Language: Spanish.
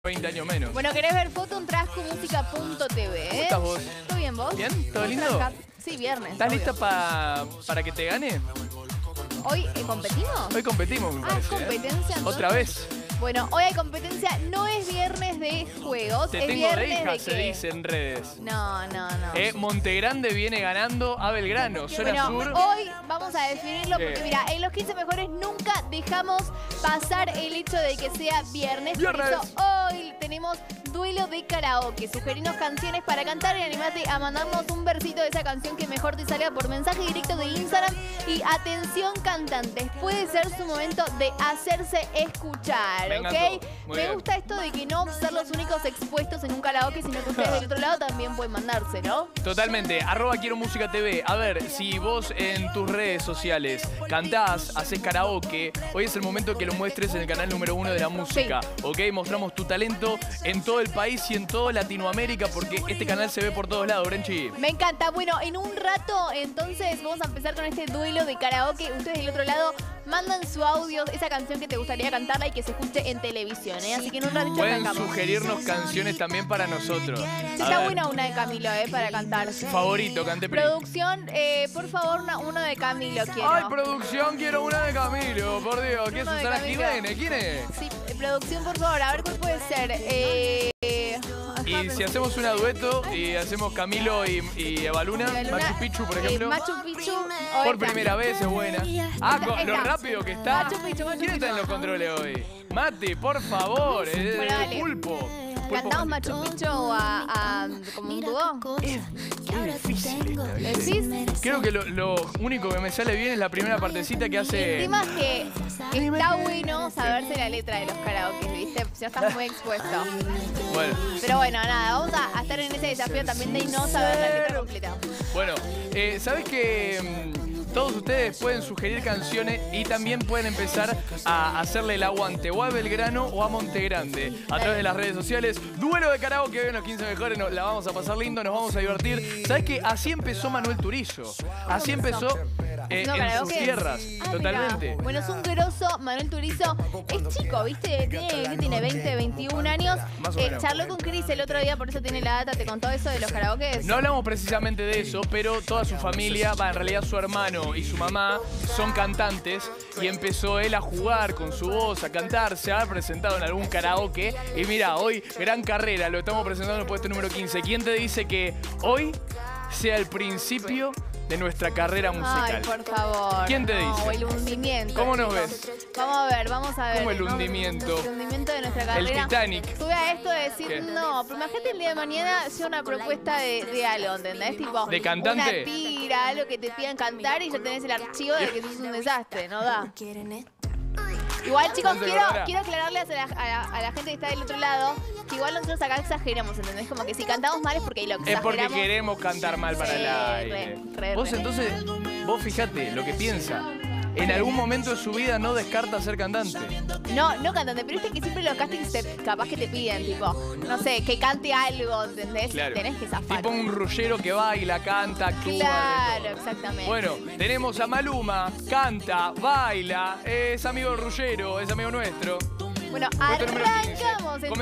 20 años menos. Bueno, ¿querés ver foto? Entrás con música.tv, ¿Cómo estás vos? ¿Todo bien vos? ¿Bien? ¿Todo lindo? Sí, viernes. ¿Estás obvio. lista para que te gane? ¿Hoy competimos? Hoy competimos, me parece. competencia. Entonces. ¿Otra vez? Bueno, hoy hay competencia. No es viernes de juegos. Te es tengo viernes de hija, de se qué? dice en redes. No. Montegrande viene ganando a Belgrano, zona Bueno, sur. hoy vamos a definirlo ¿Qué? porque mira, en los 15 mejores nunca dejamos pasar el hecho de que sea viernes. Por ¡Viernes! eso hoy tenemos duelo de karaoke. Sugerinos canciones para cantar y animate a mandarnos un versito de esa canción que mejor te salga por mensaje directo de Instagram. Y atención cantantes, puede ser su momento de hacerse escuchar, Me ¿ok? encantó. Muy Me bien. gusta esto de que no ser los únicos expuestos en un karaoke, sino que ustedes del otro lado también pueden mandarse, ¿no? Totalmente. @Quiero Música TV. A ver, si vos en tus redes sociales cantás, haces karaoke, hoy es el momento que lo muestres en el canal número 1 de la música. ¿Ok? Mostramos tu talento en todo el país y en toda Latinoamérica porque este canal se ve por todos lados, Brenchi. Me encanta. Bueno, en un rato entonces vamos a empezar con este duelo de karaoke. Ustedes del otro lado mandan su audio, esa canción que te gustaría cantarla y que se escuche en televisión, ¿eh? Así que en un ratito Pueden arrancamos. sugerirnos canciones también para nosotros. Sí, A está ver, buena una de Camilo, para cantar. favorito, cante Pri. Producción, por favor, uno de Camilo quiero. Ay, producción, quiero una de Camilo, por Dios. ¿Qué es Uno de Susana Camilo. Jiménez? ¿Quién es? Sí, producción, por favor, a ver cuál puede ser. Y si hacemos una dueto y hacemos Camilo y Evaluna, Evaluna, Machu Picchu, por ejemplo. Machu Picchu. Por primera vez es buena. Ah, Esta. lo rápido que está. Machu Picchu. ¿Quién está en los controles hoy? Mati, por favor. Bueno, dale. Pulpo. ¿Cantamos Machu Picchu como un dúo? Es difícil esta, ¿viste? ¿Decís? Creo que lo único que me sale bien es la primera partecita que El hace... tema es que está bueno saberse la letra de los karaoke, ¿viste? Si no estás muy expuesto. Bueno, Pero bueno, nada, vamos a estar en ese desafío también de no saber la letra completa. bueno. ¿Sabes que todos ustedes pueden sugerir canciones y también pueden empezar a hacerle el aguante o a Belgrano o a Montegrande a través de las redes sociales? Duelo de karaoke hoy en los 15 mejores, la vamos a pasar lindo, nos vamos a divertir. ¿Sabes que así empezó Manuel Turizo? Así empezó en sus tierras, totalmente. Mirá. Bueno, es un grosso, Manuel Turizo. Es chico, ¿viste? Tiene 20, 21 años. Más o menos. Charló con Cris el otro día, por eso tiene la data. ¿Te contó eso de los karaokes? No hablamos precisamente de eso, pero toda su familia, en realidad su hermano y su mamá son cantantes y empezó él a jugar con su voz, a cantar, se ha presentado en algún karaoke y mira, hoy gran carrera, lo estamos presentando en el puesto número 15. ¿Quién te dice que hoy sea el principio de nuestra carrera musical? Ay, por favor. ¿Quién te No, dice? el hundimiento. ¿Cómo nos chicos. ves? Vamos a ver. ¿Cómo el ¿no? hundimiento? El hundimiento de nuestra El carrera. Titanic. Tuve a esto de decir, ¿Qué? no, pero imagínate el día de mañana sea una propuesta de algo, ¿entendés? Tipo, ¿De cantante? una tira, algo que te pidan cantar y ya tenés el archivo de que sos un desastre, ¿no da? Igual, chicos, No se quiero acordará. aclararles a la gente que está del otro lado que igual nosotros acá exageramos, ¿entendés? Como que si cantamos mal es porque lo Es exageramos. porque queremos cantar mal para el Sí, aire. re. Vos entonces, vos fijate lo que piensa. En algún momento de su vida no descarta ser cantante. No cantante, pero viste que siempre los castings capaz que te piden, tipo, no sé, que cante algo, ¿entendés? Claro. Tenés que zafar. Tipo un rullero que baila, canta, actúa. Claro, de todo. exactamente. Bueno, tenemos a Maluma, canta, baila, es amigo del rullero, es amigo nuestro. Bueno, Puesto número 15. arrancamos.